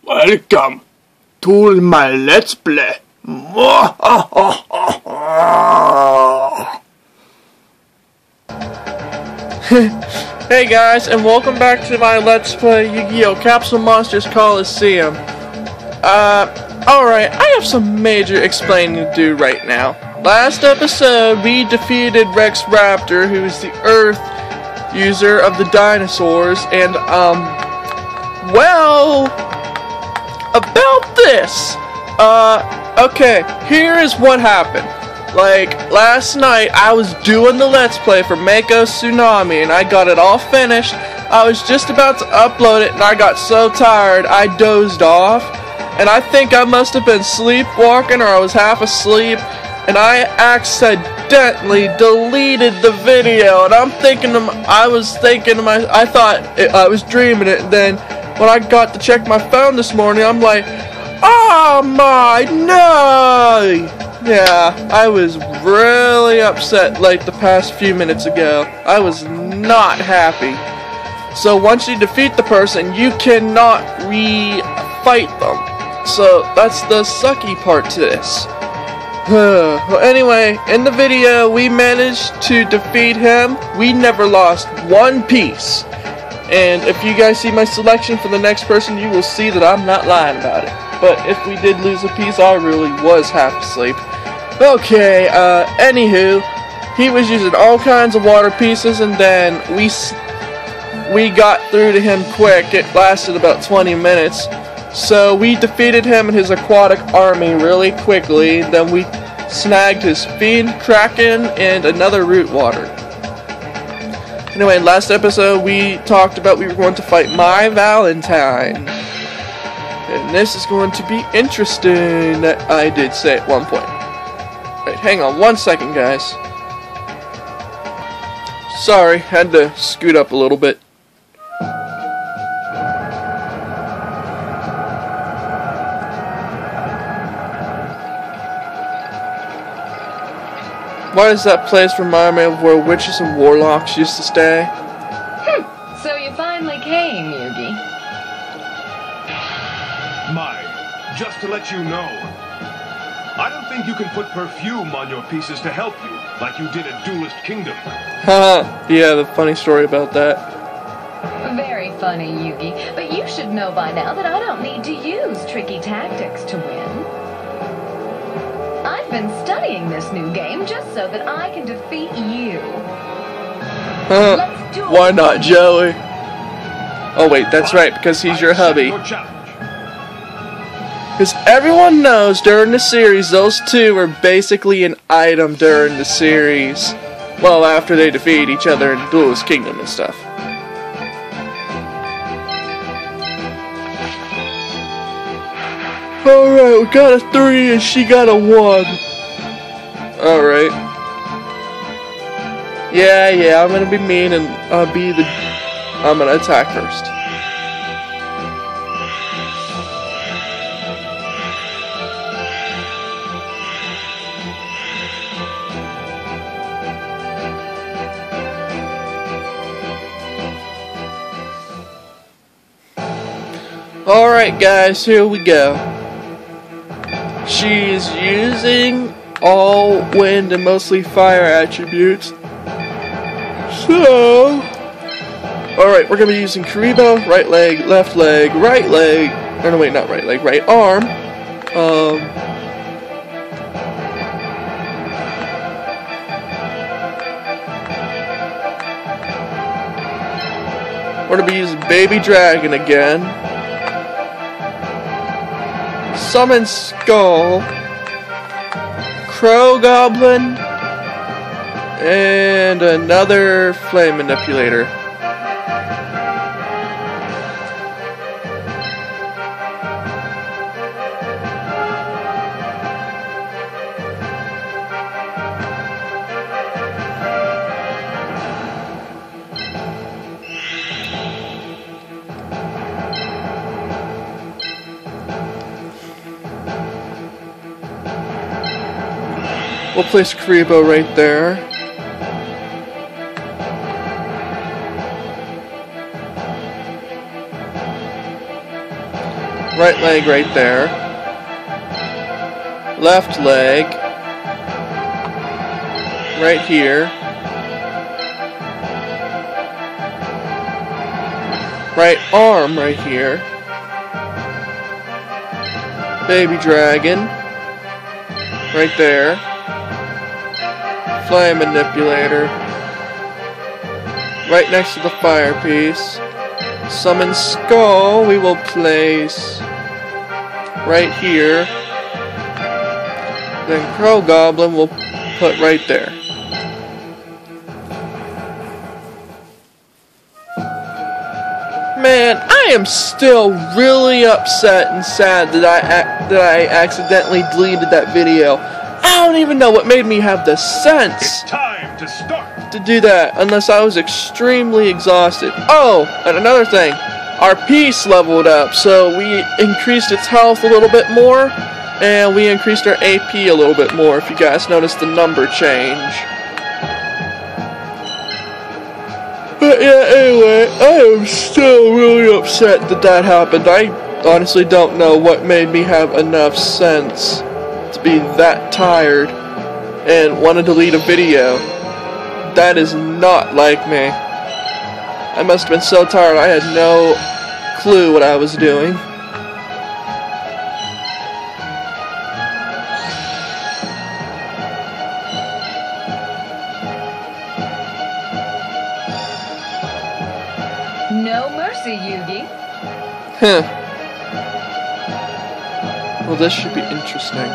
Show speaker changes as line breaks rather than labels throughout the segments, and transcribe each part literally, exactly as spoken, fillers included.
Welcome to my Let's Play.
Hey guys, and welcome back to my Let's Play Yu-Gi-Oh! Capsule Monsters Coliseum. Uh, alright, I have some major explaining to do right now. Last episode, we defeated Rex Raptor, who is the Earth user of the dinosaurs, and, um, well, about this, uh, okay, here is what happened. Like, last night, I was doing the Let's Play for Mako Tsunami, and I got it all finished. I was just about to upload it, and I got so tired, I dozed off. And I think I must have been sleepwalking, or I was half asleep, and I accidentally deleted the video. And I'm thinking, to my, I was thinking to my, I thought it, I was dreaming it, and then when I got to check my phone this morning, I'm like, oh my, no! Yeah, I was really upset like the past few minutes ago. I was not happy. So once you defeat the person, you cannot re-fight them. So that's the sucky part to this. Well, anyway, in the video, we managed to defeat him. We never lost one piece. And if you guys see my selection for the next person, you will see that I'm not lying about it. But if we did lose a piece, I really was half asleep. Okay, uh, anywho, he was using all kinds of water pieces, and then we we got through to him quick. It lasted about twenty minutes. So we defeated him and his aquatic army really quickly. Then we snagged his Fiend, Kraken, and another root water. Anyway, last episode we talked about we were going to fight Mai Valentine. And this is going to be interesting, I did say at one point. Wait, hang on one second, guys. Sorry, had to scoot up a little bit. Why does that place remind me of where witches and warlocks used to stay?
Hmm, so you finally came, Yugi.
Mai, just to let you know, I don't think you can put perfume on your pieces to help you, like you did at Duelist Kingdom.
Haha, yeah, the funny story about that.
Very funny, Yugi, but you should know by now that I don't need to use tricky tactics to win. I've been studying this new game just so that I can defeat you.
Let's do it. Why not, Joey? Oh wait, that's right, because he's your hubby. Because everyone knows during the series, those two are basically an item during the series. Well, after they defeat each other in Duelist Kingdom and stuff. Alright, we got a three and she got a one. Alright. Yeah, yeah, I'm gonna be mean and I'll be the... I'm gonna attack first. Alright guys, here we go. She's using all wind and mostly fire attributes. So, alright, we're going to be using Karibo, right leg, left leg, right leg, or no wait, not right leg, right arm. Um, we're going to be using Baby Dragon again. Summon Skull, Crow Goblin, and another Flame Manipulator. We'll place Karibo right there. Right leg right there. Left leg. Right here. Right arm right here. Baby dragon. Right there. Flame manipulator. Right next to the fire piece. Summon skull we will place right here. Then crow goblin we'll put right there. Man, I am still really upset and sad that I that I accidentally deleted that video. I don't even know what made me have the sense
It's time to start.
to do that unless I was extremely exhausted. Oh, and another thing, our piece leveled up, so we increased its health a little bit more, and we increased our A P a little bit more, if you guys noticed the number change. But yeah, anyway, I am still really upset that that happened. I honestly don't know what made me have enough sense to be that tired and want to delete a video. That is not like me. I must have been so tired I had no clue what I was doing.
No mercy, Yugi.
Huh. Well, this should be interesting.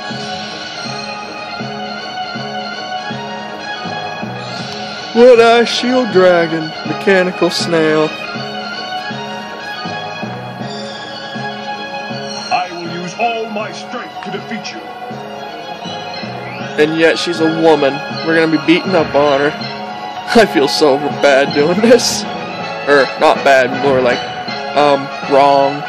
Wood-Eye Shield Dragon, Mechanical Snail.
I will use all my strength to defeat you.
And yet she's a woman. We're gonna be beating up on her. I feel so bad doing this. Or, not bad, more like, um, wrong.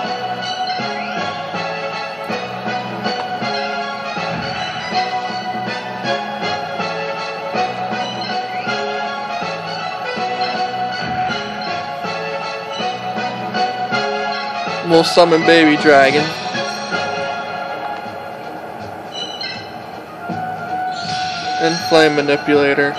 We'll summon Baby Dragon. And Flame Manipulator.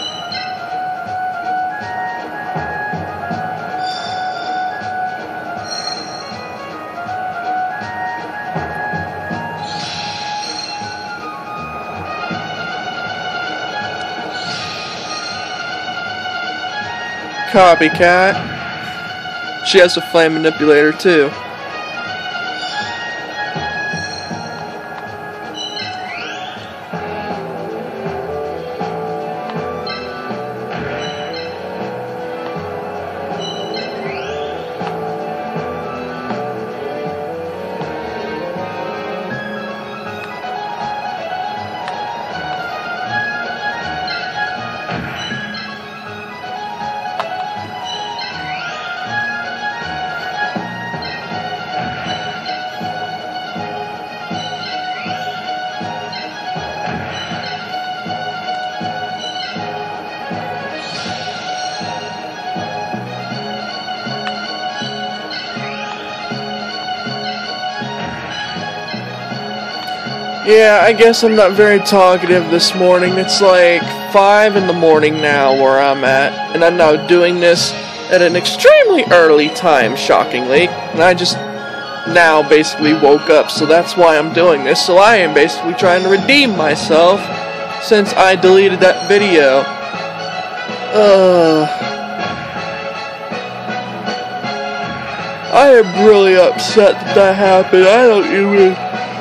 Copycat. She has a flame manipulator too. Yeah, I guess I'm not very talkative this morning. It's like five in the morning now where I'm at, and I'm now doing this at an extremely early time, shockingly. And I just now basically woke up, so that's why I'm doing this. So I am basically trying to redeem myself since I deleted that video. Uh, I am really upset that that happened. I don't even...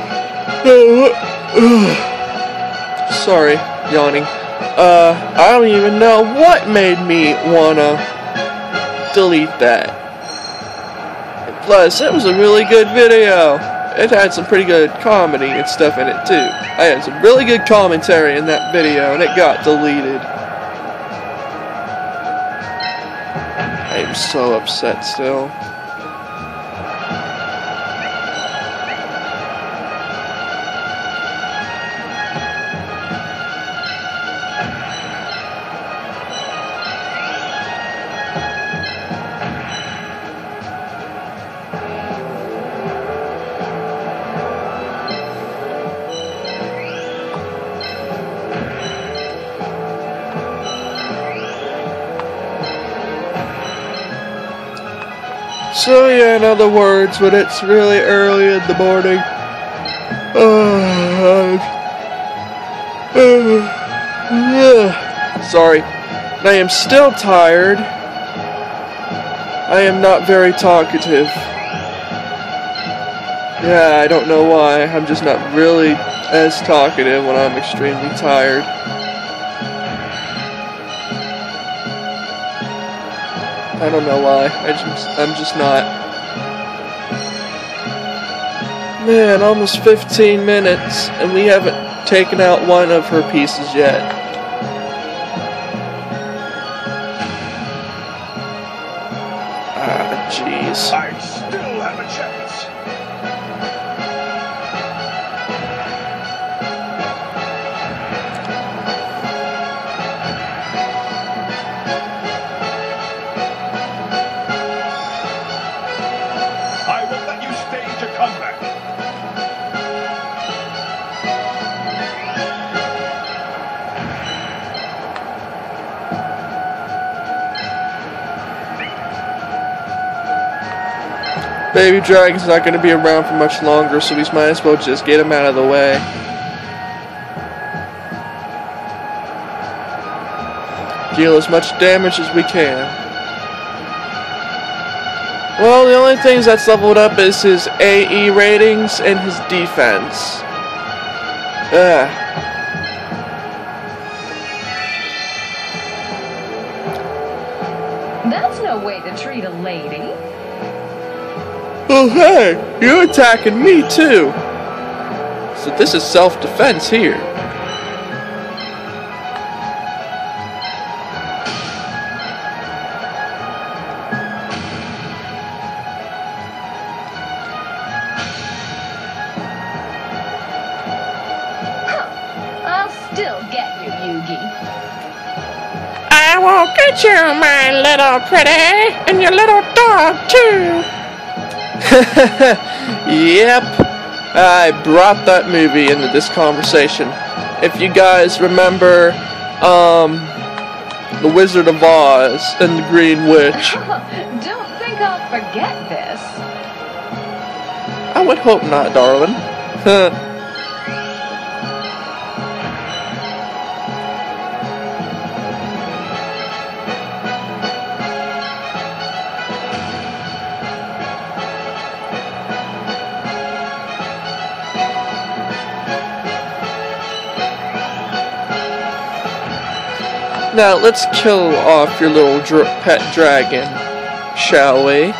Sorry, yawning. Uh, I don't even know what made me wanna delete that. Plus, it was a really good video. It had some pretty good comedy and stuff in it too. I had some really good commentary in that video, and it got deleted. I am so upset still. So yeah, in other words, when it's really early in the morning, uh, uh, uh, sorry, I am still tired. I am not very talkative. Yeah, I don't know why. I'm just not really as talkative when I'm extremely tired. I don't know why. I just, I'm just not. Man, almost fifteen minutes, and we haven't taken out one of her pieces yet. Ah, jeez.
I still have a chance. I will let you stage a comeback.
Baby Dragon's not going to be around for much longer, so we might as well just get him out of the way. Deal as much damage as we can. Well, the only things that's leveled up is his A E ratings and his defense. Ugh.
That's no way to treat a lady.
Oh hey, you're attacking me too. So this is self-defense here.
I'll still get you, Yugi.
I will get you, my little pretty, and your little dog too.
Yep, I brought that movie into this conversation. If you guys remember, um, The Wizard of Oz and the Green Witch.
Don't think I'll forget this.
I would hope not, darling. Now, let's kill off your little dr pet dragon, shall we?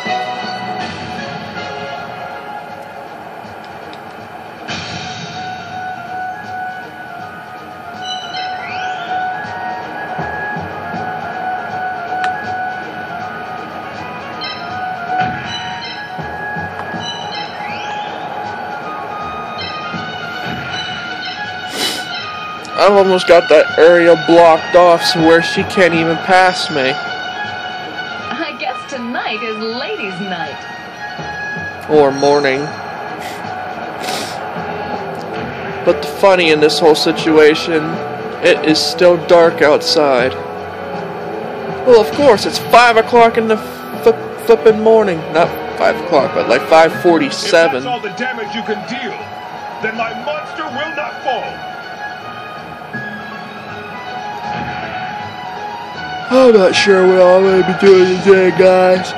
I've almost got that area blocked off so where she can't even pass me.
I guess tonight is ladies' night.
Or morning. But the funny in this whole situation, it is still dark outside. Well, of course, it's five o'clock in the flip flippin' morning. Not five o'clock, but like five forty-seven.
If that's all the damage you can deal, then my monster will not fall.
I'm not sure what I'm going to be doing today, guys.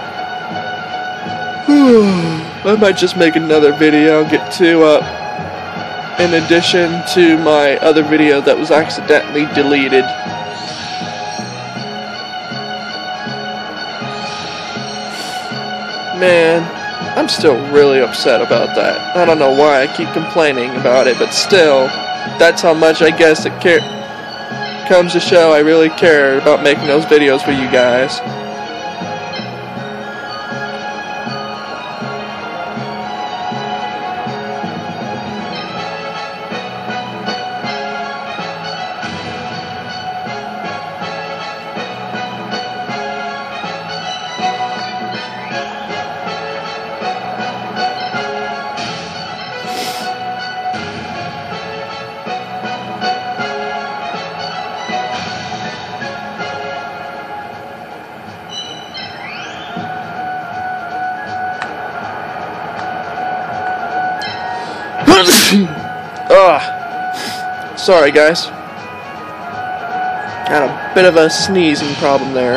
I might just make another video and get two up. In addition to my other video that was accidentally deleted. Man, I'm still really upset about that. I don't know why I keep complaining about it, but still, that's how much I guess it care. Comes to show I really care about making those videos for you guys. Ugh. Sorry, guys. Had a bit of a sneezing problem there.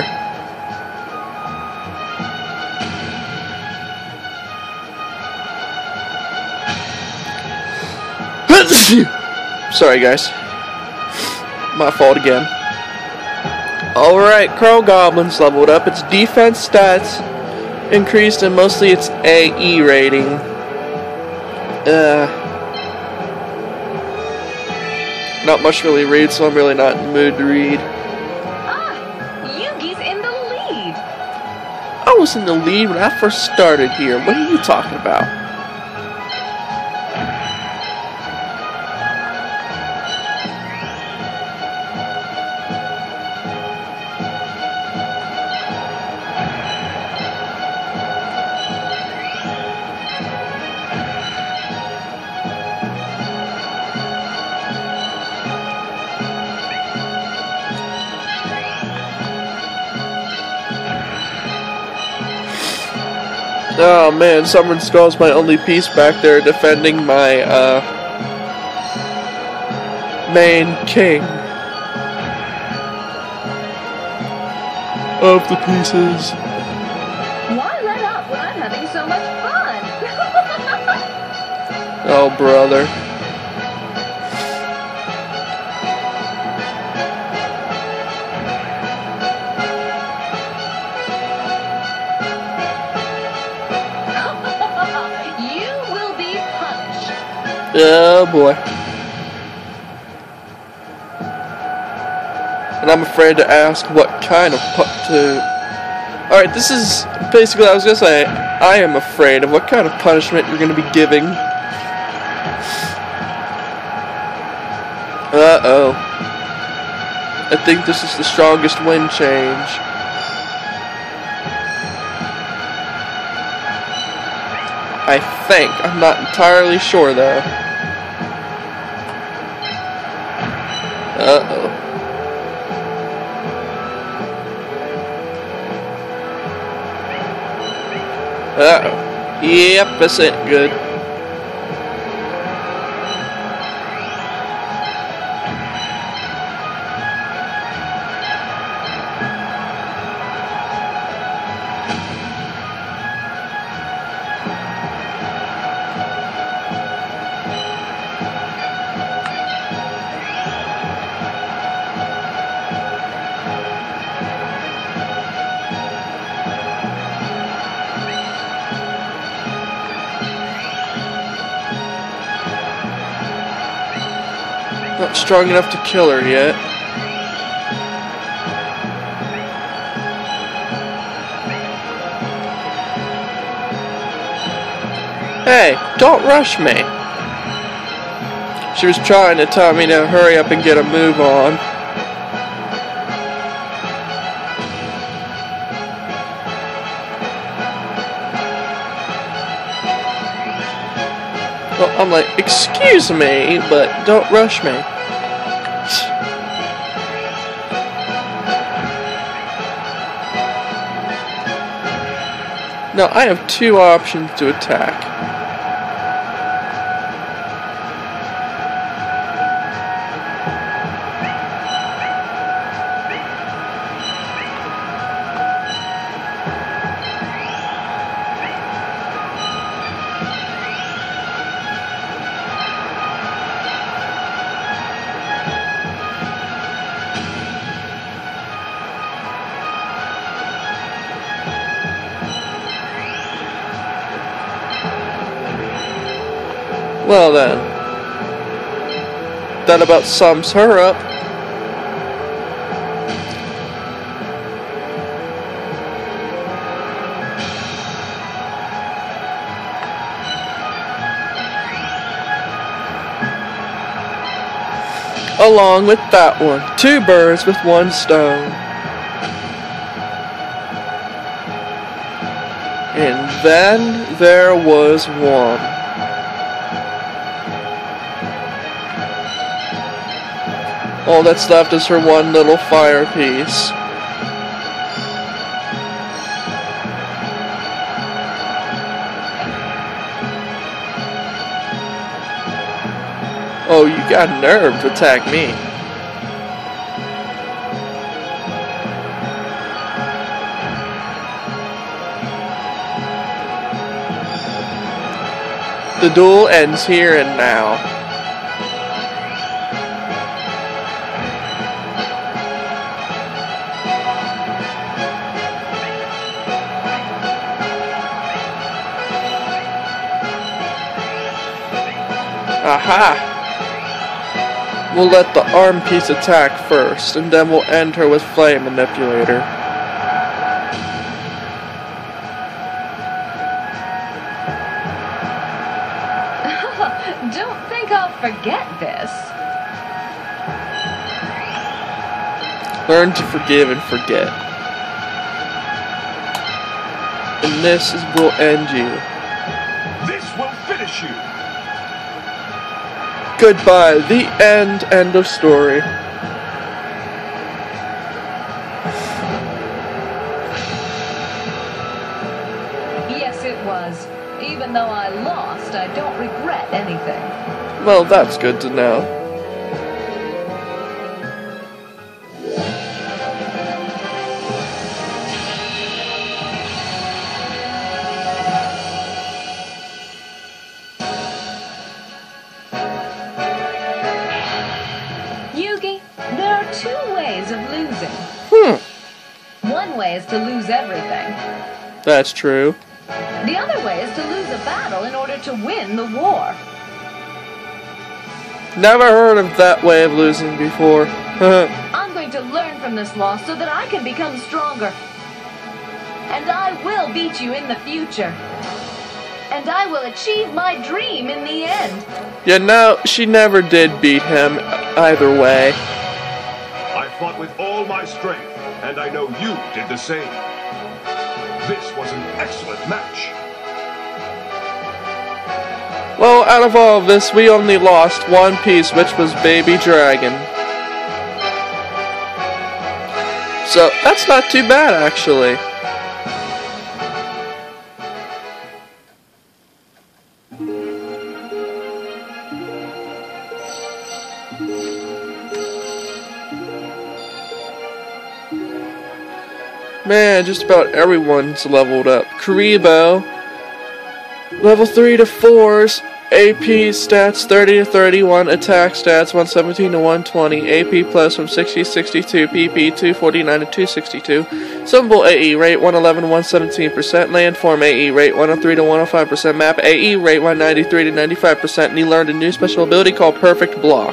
Sorry, guys. My fault again. Alright, Crow Goblin's leveled up. Its defense stats increased and mostly its A E rating. Uh, not much really read, so I'm really not in the mood to read.
Ah, Yugi's in the lead.
I was in the lead when I first started here. What are you talking about? Oh man, Summer Skull's my only piece back there defending my, uh, main king of the pieces.
Why let up when I'm having so much fun?
Oh, brother. Oh boy. And I'm afraid to ask what kind of put to. Alright, this is basically, I was gonna say, I am afraid of what kind of punishment you're gonna be giving. Uh oh. I think this is the strongest wind change. I think. I'm not entirely sure though. Uh-oh. Uh-oh. Yep, this ain't good. Not strong enough to kill her yet. Hey, don't rush me. She was trying to tell me to hurry up and get a move on. Well, I'm like, excuse me, but don't rush me. Now, I have two options to attack. Well then, that about sums her up. Along with that one, two birds with one stone. And then there was one. All that's left is her one little fire piece. Oh, you got nerve to attack me. The duel ends here and now. Aha! We'll let the arm piece attack first, and then we'll end her with Flame Manipulator.
Don't think I'll forget this.
Learn to forgive and forget. And this is, will end you.
This will finish you.
Goodbye. The end. End of story.
Yes, it was. Even though I lost, I don't regret anything.
Well, that's good to know.
Yugi, there are two ways of losing.
Hmm.
One way is to lose everything.
That's true.
The other way is to lose a battle in order to win the war.
Never heard of that way of losing before.
I'm going to learn from this loss so that I can become stronger. And I will beat you in the future. And I will achieve my dream in the end.
Yeah, no, she never did beat him either way.
I fought with all my strength, and I know you did the same. This was an excellent match.
Well, out of all of this, we only lost one piece, which was Baby Dragon. So, that's not too bad, actually. Man, just about everyone's leveled up. Karibo, level three to fours, A P stats thirty to thirty-one, attack stats one seventeen to one twenty, A P plus from sixty to sixty-two, P P two forty-nine to two sixty-two, symbol A E rate one eleven to one seventeen percent, landform A E rate one oh three to one oh five percent, map A E rate one ninety-three to ninety-five percent, and he learned a new special ability called Perfect Block.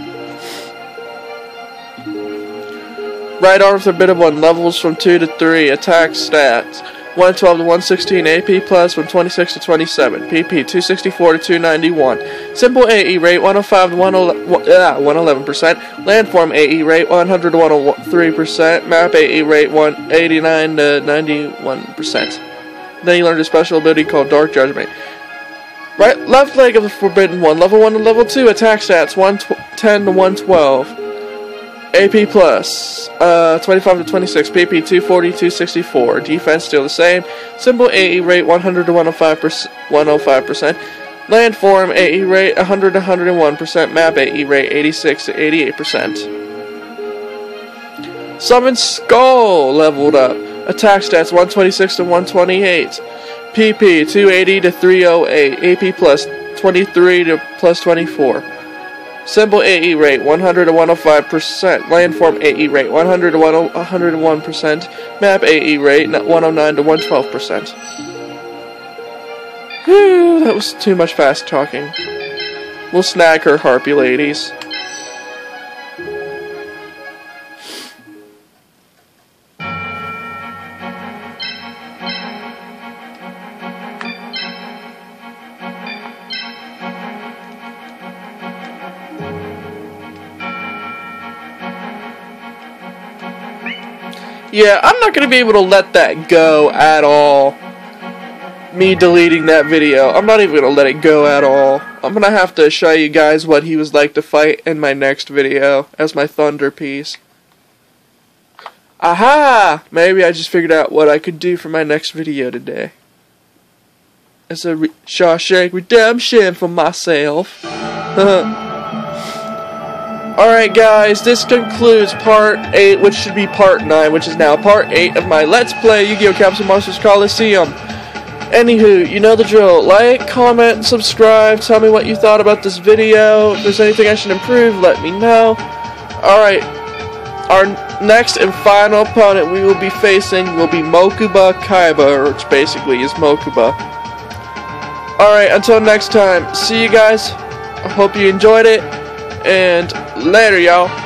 Right arm forbidden one, levels from two to three, attack stats one twelve to one sixteen, A P plus from twenty-six to twenty-seven, P P two sixty-four to two ninety-one, simple A E rate one oh five to one eleven percent, landform A E rate one hundred to one oh three percent, map A E rate one eighty-nine to ninety-one percent. Then you learned a special ability called Dark Judgment. Right left leg of the forbidden one, level one to level two, attack stats one ten to one twelve. A P plus, uh, twenty-five to twenty-six, P P two forty to two sixty-four, defense still the same, symbol A E rate one hundred to one oh five percent, landform A E rate one hundred to one hundred one percent, map A E rate eighty-six to eighty-eight percent. Summon Skull leveled up, attack stats one twenty-six to one twenty-eight, P P two eighty to three oh eight, A P plus twenty-three to plus twenty-four. Symbol A E rate one hundred to one oh five percent, landform A E rate one hundred to one oh one percent, map A E rate one oh nine to one twelve percent. Whew, that was too much fast talking. We'll snag her, harpy ladies. Yeah, I'm not going to be able to let that go at all. Me deleting that video. I'm not even going to let it go at all. I'm going to have to show you guys what he was like to fight in my next video as my thunder piece. Aha! Maybe I just figured out what I could do for my next video today. As a re Shawshank Redemption for myself. Alright guys, this concludes part eight, which should be part nine, which is now part eight of my Let's Play Yu-Gi-Oh! Capsule Monsters Coliseum. Anywho, you know the drill. Like, comment, subscribe, tell me what you thought about this video. If there's anything I should improve, let me know. Alright, our next and final opponent we will be facing will be Mokuba Kaiba, which basically is Mokuba. Alright, until next time, see you guys. I hope you enjoyed it, and later, y'all.